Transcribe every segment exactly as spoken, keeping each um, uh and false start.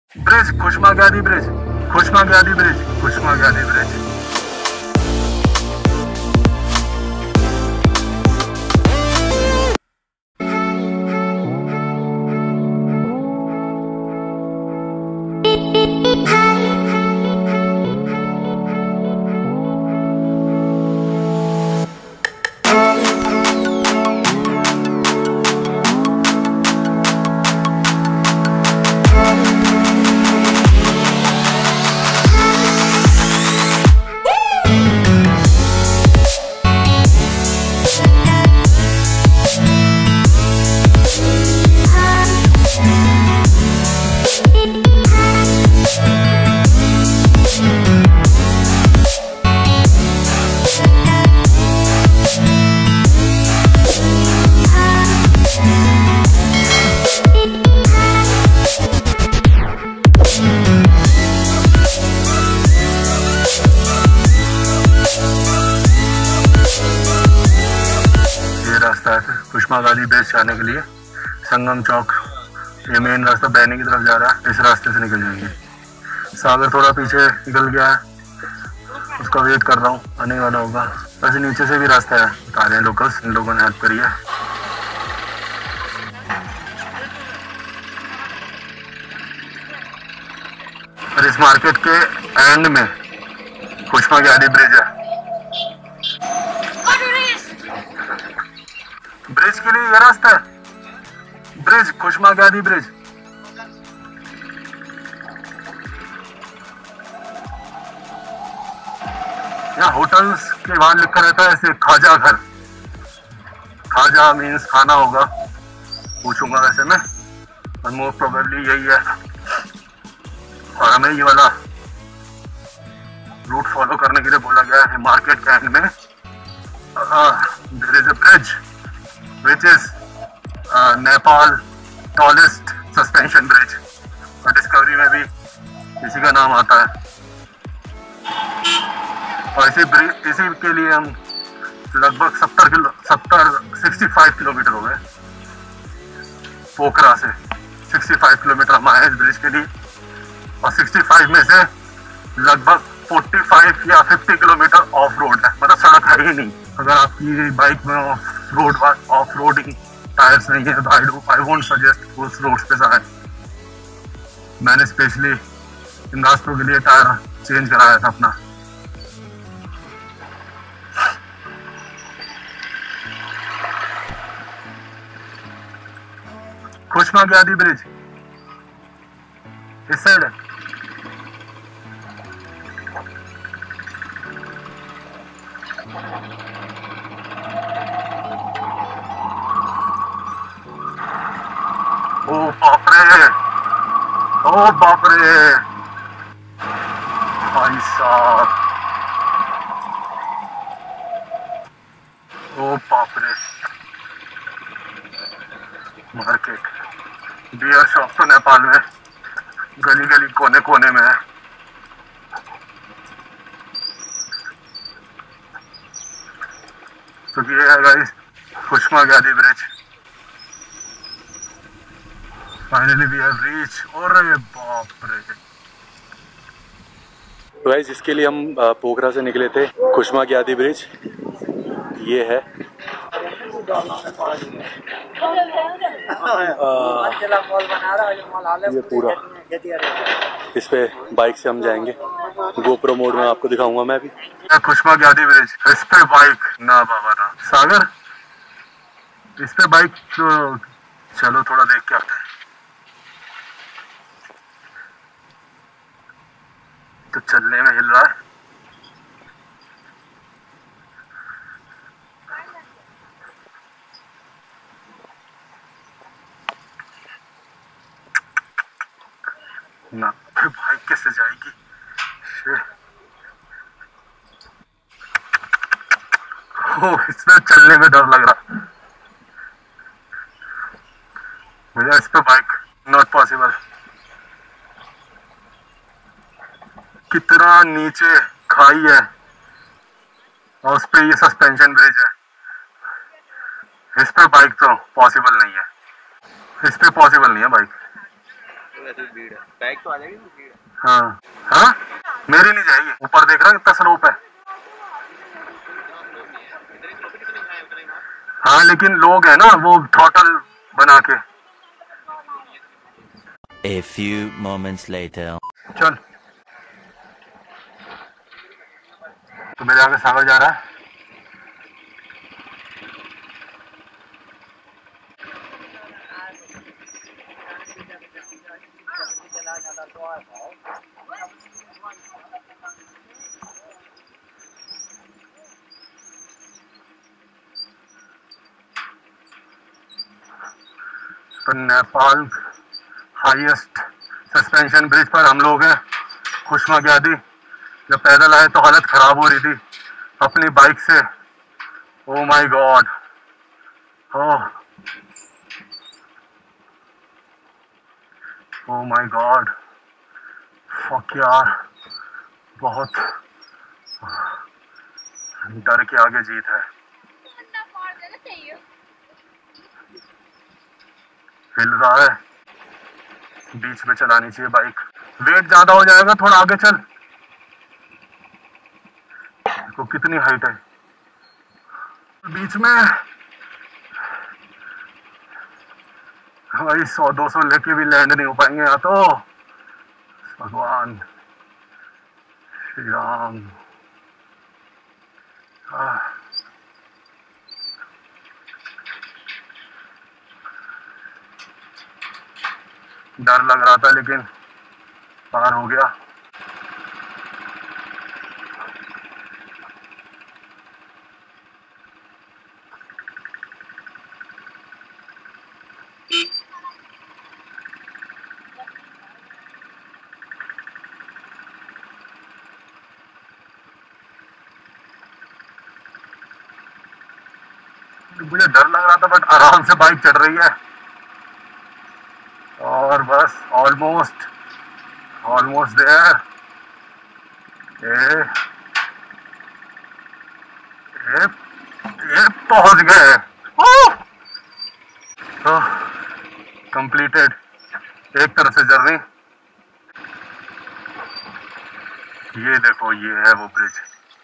Bridge, Kushma Gyadi bridge, Kushma Gyadi bridge, Kushma Gyadi bridge. Kushma Gyadi bridge जाने के लिए संगम चौक, ये मेन रास्ता बैनी की तरफ जा रहा है, इस रास्ते से निकल जाएंगे। सागर थोड़ा पीछे निकल गया है, उसका वेट कर रहा हूँ, आने वाला होगा। वैसे नीचे से भी रास्ता है, बता रहे हैं लोकल्स, इन लोगों ने हेल्प करी है। और इस मार्केट के एंड में खुशमा ग्यादी ब्रिज है। ब्रिज के लिए ये रास्ता है, ब्रिज, खुशमा ग्यादी ब्रिज। यहाँ होटल्स के बाहर लिखा रहता है ऐसे खाजा घर, खाजा मीन्स खाना होगा, पूछूंगा वैसे मैं, और मोस्ट प्रोबेबली यही है। और हमें ये वाला रूट फॉलो करने के लिए बोला गया है। मार्केट के एंड में there is a bridge which is uh, Nepal tallest suspension bridge, और डिस्कवरी में भी इसी का नाम आता है। और इसी ब्रिज, इसी के लिए हम लगभग सत्तर किलो सत्तर सिक्सटी फाइव किलोमीटर हो गए पोखरा से। सिक्सटी फाइव किलोमीटर हम आए इस ब्रिज के लिए, और सिक्सटी फाइव में से लगभग फोर्टी फाइव या फिफ्टी किलोमीटर ऑफ रोड है, मतलब सड़क है ही नहीं। अगर आपकी बाइक में off road off roading tyres नहीं है तो I do I won't suggest उस रोड्स पे जाए। मैंने स्पेशली इन रास्तों के लिए टायर चेंज कराया था अपना। खुशमा ग्यादी ब्रिज इस साइड है। ओ बाप रे, ओ बाप रे भाई साहब, ओ बाप रे। मार्केट, बियर शॉप तो नेपाल में गली गली कोने कोने में है। तो ये है guys Kushma Gyadi bridge. Finally we have reach. और बाप रे। तो गाइस इसके लिए हम पोखरा से निकले थे, खुशमा ग्यादी ब्रिज ये है। ये पूरा इस पे बाइक से हम जाएंगे, गोप्रो मोड में आपको दिखाऊंगा मैं भी। खुशमा ग्यादी ब्रिज, इस पे बाइक ना बाबा ना। सागर इस पे बाइक तो चलो थोड़ा देख के आते हैं। तो चलने में हिल रहा है। ना फिर बाइक कैसे जाएगी। ओ इसमें चलने में डर लग रहा भैया, इस पे बाइक नॉट पॉसिबल। कितना नीचे खाई है और उस पे ये सस्पेंशन ब्रिज है। इस पे बाइक तो पॉसिबल नहीं है, इस पे पॉसिबल नहीं है बाइक। वैसे भी भीड़ है, बैग तो आ जाएगी भीड़ है। हाँ हाँ मेरी नहीं जाएगी, ऊपर देख रहा है कितना स्लोप है। हाँ लेकिन लोग है ना वो थ्रॉटल बना के। A few moments later. चल तो मेरे आगे सागर जा रहा है। तो नेपाल हाईएस्ट सस्पेंशन ब्रिज पर हम लोग हैं, खुशमा ग्यादी। जब पैदल आए तो हालत खराब हो रही थी अपनी बाइक से। Oh my God, oh oh my God, fuck यार, बहुत डर के आगे जीत है। हिल रहा है, बीच में चलानी चाहिए बाइक। वेट ज्यादा हो जाएगा, थोड़ा आगे चल। तो कितनी हाइट है बीच में, भाई सौ दो सौ लेके भी लैंड नहीं हो पाएंगे यहाँ तो। भगवान श्री राम। आह, डर लग रहा था लेकिन पार हो गया। मुझे डर लग रहा था बट आराम से बाइक चढ़ रही है। और बस ऑलमोस्ट ऑलमोस्ट देयर। ये ये ये पहुंच गए। तो कंप्लीटेड एक तरह से जर्नी। ये देखो, ये है वो ब्रिज,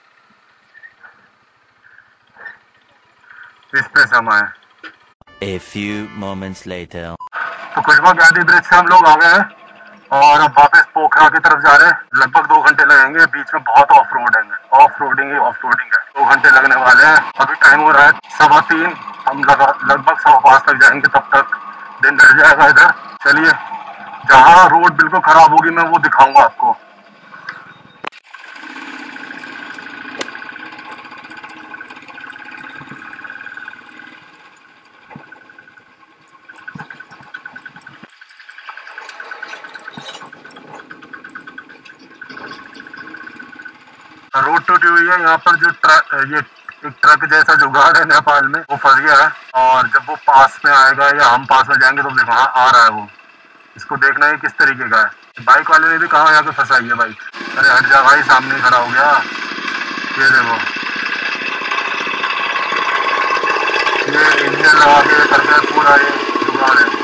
इस पे समय। A few moments later. तो खुशमा ग्यादी ब्रिज से हम लोग आ गए हैं और अब वापस पोखरा की तरफ जा रहे हैं। लगभग दो घंटे लगेंगे, बीच में बहुत ऑफ रोडिंग है, ऑफ रोडिंग ही ऑफ रोडिंग है। दो घंटे लगने वाले हैं। अभी टाइम हो रहा है सवा तीन, हम लगा लगभग सवा पाँच तक जाएंगे, तब तक दिन ढल जाएगा इधर। चलिए, जहाँ रोड बिल्कुल खराब होगी मैं वो दिखाऊंगा आपको। रोड टूटी हुई है यहाँ पर। जो ट्रक, ये एक ट्रक जैसा जुगाड़ है नेपाल में, वो फंस गया है। और जब वो पास में आएगा या हम पास में जाएंगे तो देखो हाँ आ रहा है वो। इसको देखना है किस तरीके का है। बाइक वाले ने भी कहा यहाँ पे फंसाई है बाइक। अरे हट जा भाई, सामने खड़ा हो गया। ये देखो, ये इंजन लगा के करके पूरा ये जुगाड़ है।